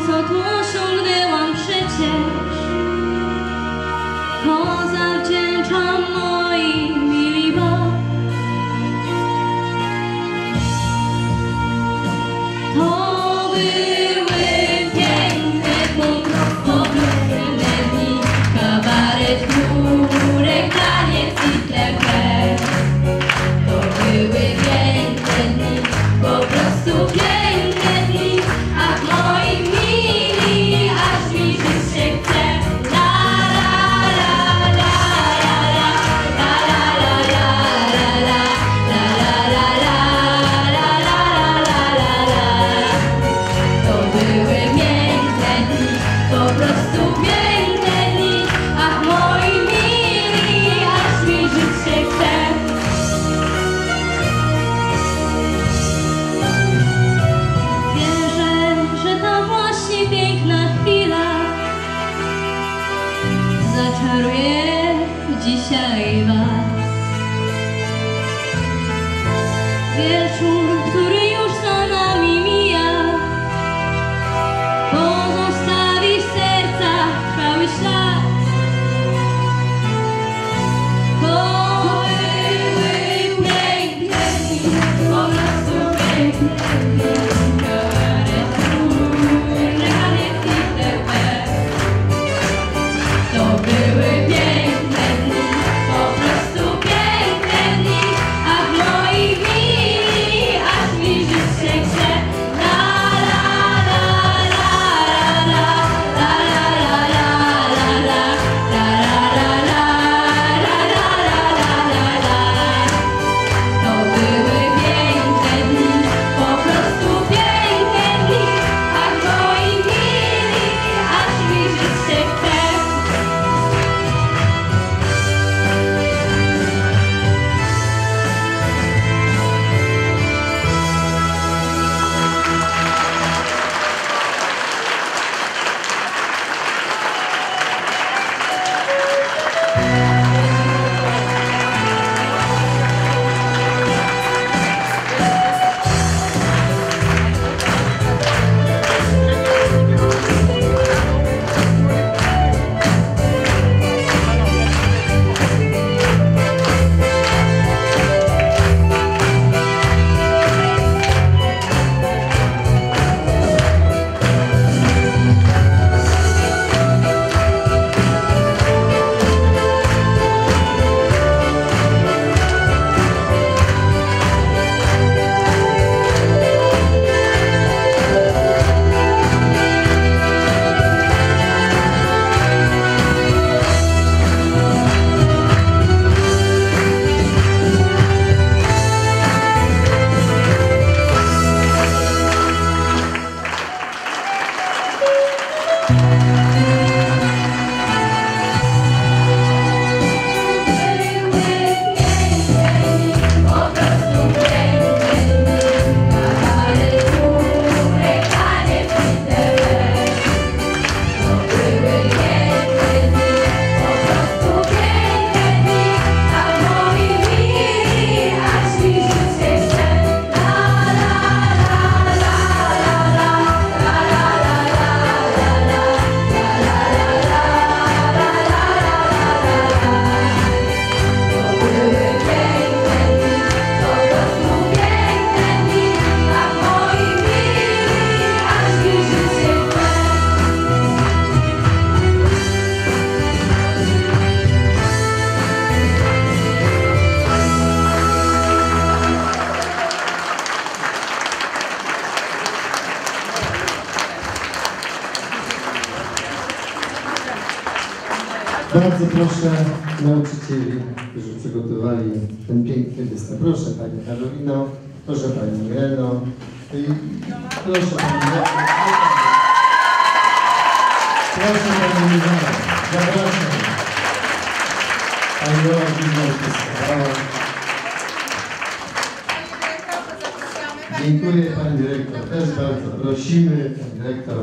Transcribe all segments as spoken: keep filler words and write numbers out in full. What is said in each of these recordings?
co tu osiągnęłam przecież, to zawdzięczam moi mili wam. To były piękne dni, to piękne dni, kabaret, chmurek, taniec i tlepek. To były piękne dni, po prostu piękne dni, ach moi mili, aż mi żyć się chce. La la la la la la la la la la la la la la la. To były piękne dni, po prostu piękne dni, ach moi mili, aż mi żyć się chce. Wierzę, że ta właśnie piękna chwila zaczaruje dzisiaj was. Wieczór, który już za nami mija, pozostawi w sercach trwały ślad. To były piękne dni, po prostu piękne dni. Kabaret, chmurek, taniec i tlepek. To były piękne dni, po prostu piękne dni, ach moi mili, aż mi żyć się chce. La la la la la la la la la la la la la. To były piękne dni, po prostu piękne dni, ach moi mili, aż mi żyć się chce. Bardzo proszę nauczycieli, którzy przygotowali ten piękny występ. Proszę Pani Karolino, proszę Pani Ireno i proszę Pani Ireno. Proszę Pani Ireno, zapraszam. Pani Jola Gimnazjum. Dziękuję Pani Dyrektor, też bardzo prosimy Pani Dyrektor.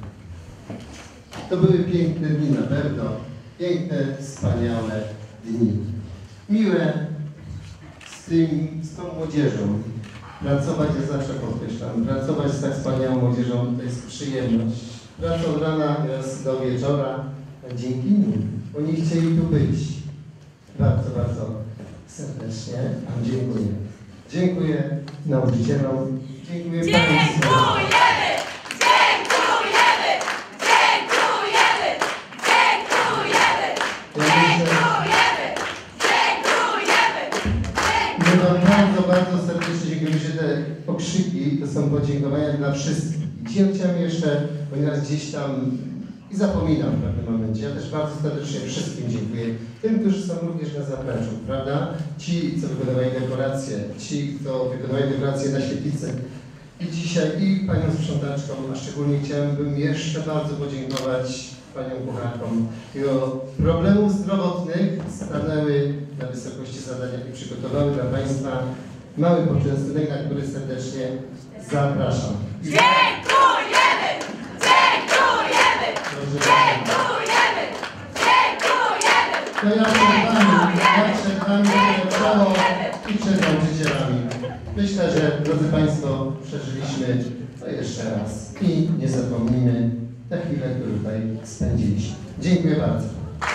To były piękne dni na pewno. Piękne, wspaniałe dni. Miłe z, tym, z tą młodzieżą. Pracować, ja zawsze podkreślam, pracować z tak wspaniałą młodzieżą to jest przyjemność. Praca od rana oraz do wieczora, a dzięki nim oni chcieli tu być. Bardzo, bardzo serdecznie Wam dziękuję. Dziękuję nauczycielom, dziękuję Państwu. Dziękujemy! Dziękujemy! Dziękujemy! Dziękujemy! Dziękujemy! Dziękujemy! My Wam bardzo, bardzo serdecznie dziękujemy, że te okrzyki to są podziękowania dla wszystkich. I dzisiaj chciałem jeszcze, ponieważ gdzieś tam i zapominam w pewnym momencie, ja też bardzo serdecznie wszystkim dziękuję. Tym, którzy są również na zapleczu, prawda? Ci, co wykonywali dekoracje, ci, co wykonywali dekoracje na świetlicy. I dzisiaj i panią sprzątaczką, a szczególnie chciałbym jeszcze bardzo podziękować panią kucharkom, którego problemów zdrowotnych stanęły na wysokości zadania i przygotowały dla Państwa mały poczęstunek, na który serdecznie zapraszam. Dziękujemy! Dziękujemy! Dziękujemy! Dziękujemy! To ja przed Wami, ja przed Wami czoło i przed nauczycielami. Myślę, że, drodzy Państwo, przeżyliśmy to jeszcze raz i nie zapomnimy tę chwilę, którą tutaj spędziliśmy. Dziękuję bardzo.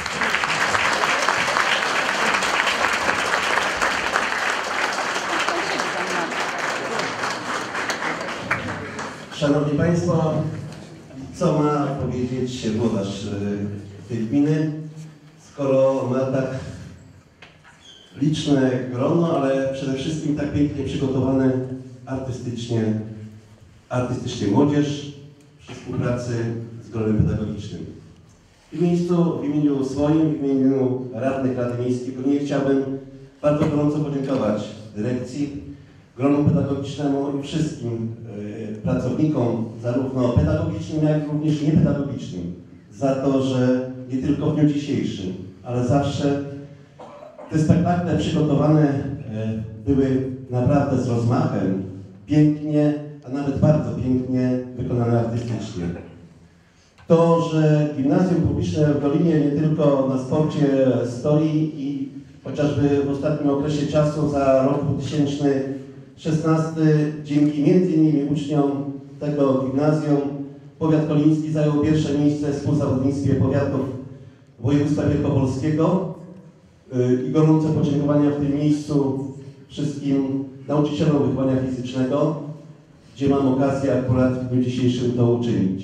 Szanowni Państwo, co ma powiedzieć włodarz tej gminy, skoro ma tak liczne grono, ale przede wszystkim tak pięknie przygotowane artystycznie, artystycznie młodzież przy współpracy z gronem pedagogicznym. W, miejscu, w imieniu swoim, w imieniu radnych Rady Miejskiej Gminy chciałbym bardzo gorąco podziękować dyrekcji, gronu pedagogicznemu i wszystkim y, pracownikom, zarówno pedagogicznym, jak również niepedagogicznym, za to, że nie tylko w dniu dzisiejszym, ale zawsze te spektakle przygotowane y, były naprawdę z rozmachem, pięknie, a nawet bardzo pięknie wykonane artystycznie. To, że gimnazjum publiczne w Dolinie nie tylko na sporcie stoi i chociażby w ostatnim okresie czasu za rok dwa tysiące szesnasty dzięki między innymi uczniom tego gimnazjum powiat koliński zajął pierwsze miejsce w współzawodnictwie powiatów województwa wielkopolskiego i gorące podziękowania w tym miejscu wszystkim nauczycielom wychowania fizycznego, gdzie mam okazję akurat w dniu dzisiejszym to uczynić.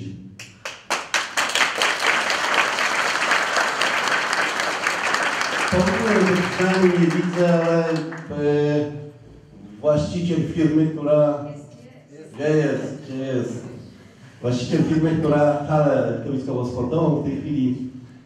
Powinien z nami nie widzę, ale e, właściciel firmy, która... Gdzie jest? Gdzie jest? Właściciel firmy, która halę stoiskowo-sportową w tej chwili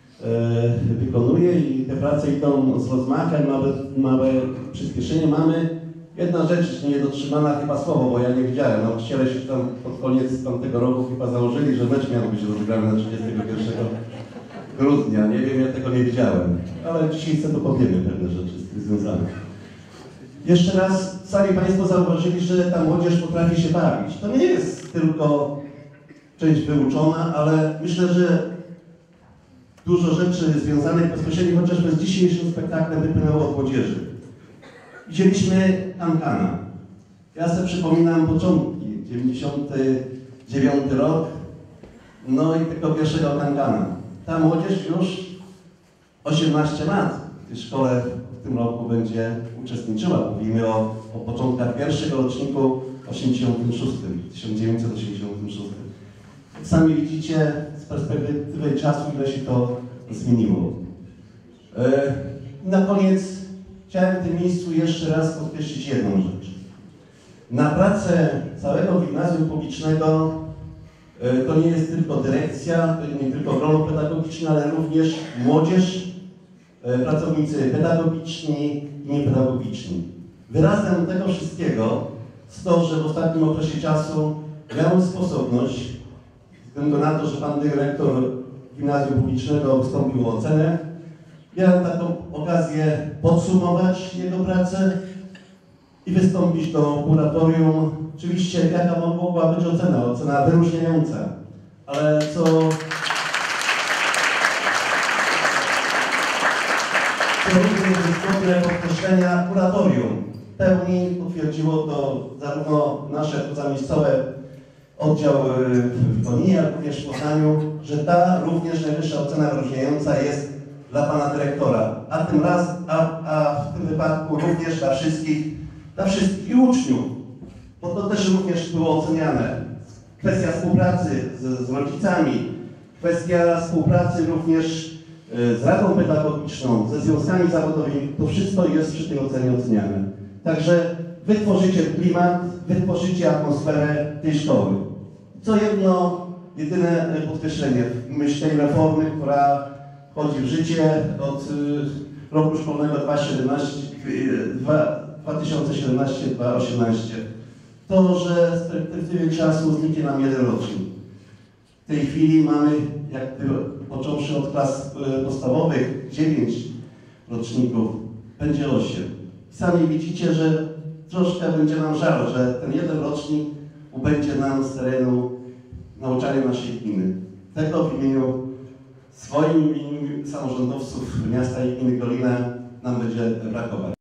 e, wykonuje i te prace idą z rozmachem, małe, małe przyspieszenie mamy. Jedna rzecz niedotrzymana, chyba słowo, bo ja nie wiedziałem. Nauczyciele się tam pod koniec tamtego roku chyba założyli, że mecz miał być rozegrany na trzydziestego pierwszego grudnia. Nie wiem, ja tego nie wiedziałem. Ale dzisiaj sobie dopowiemy pewne rzeczy z tym związane. Jeszcze raz, sami Państwo zauważyli, że ta młodzież potrafi się bawić. To nie jest tylko część wyuczona, ale myślę, że dużo rzeczy związanych bezpośrednio chociażby z dzisiejszym spektaklem wypłynęło od młodzieży. Widzieliśmy kankana. Ja sobie przypominam początki, dziewięćdziesiąty dziewiąty rok, no i tego pierwszego kankana. Ta młodzież już osiemnaście lat w tej szkole w tym roku będzie uczestniczyła. Mówimy o, o początkach pierwszego roczniku osiemdziesiątym szóstym, tysiąc dziewięćset osiemdziesiątym szóstym. Sami widzicie z perspektywy czasu, ile się to zmieniło. E, na koniec chciałem w tym miejscu jeszcze raz podkreślić jedną rzecz. Na pracę całego gimnazjum publicznego e, to nie jest tylko dyrekcja, to nie tylko grono pedagogiczne, ale również młodzież, e, pracownicy pedagogiczni i niepedagogiczni. Wyrazem tego wszystkiego jest to, że w ostatnim okresie czasu miałem sposobność, ze względu na to, że pan dyrektor gimnazjum publicznego wystąpił o ocenę, miałem taką okazję podsumować jego pracę i wystąpić do kuratorium. Oczywiście jaka mogła być ocena, ocena wyróżniająca, ale co, co również jest godne podkreślenia, kuratorium w pełni potwierdziło to zarówno nasze pozamiejscowe oddział w Koninie, ale również w Poznaniu, że ta również najwyższa ocena wyróżniająca jest dla pana dyrektora, a tym raz, a, a w tym wypadku również dla wszystkich, dla wszystkich uczniów, bo to też również było oceniane. Kwestia współpracy z, z rodzicami, kwestia współpracy również z Radą Pedagogiczną, ze związkami zawodowymi, to wszystko jest przy tej ocenie oceniane. Także wy tworzycie klimat, wy tworzycie atmosferę tej szkoły. Co jedno, jedyne podkreślenie w myśl tej reformy, która wchodzi w życie od y, roku szkolnego dwa tysiące siedemnaście dwa tysiące osiemnaście. To, że z perspektywy czasu zniknie nam jeden rocznik. W tej chwili mamy, jak począwszy od klas podstawowych, dziewięć roczników, będzie osiem. I sami widzicie, że troszkę będzie nam żal, że ten jeden rocznik ubędzie nam z terenu nauczania naszej gminy. Tego w imieniu swoim, w imieniu samorządowców miasta i gminy Golina nam będzie brakować.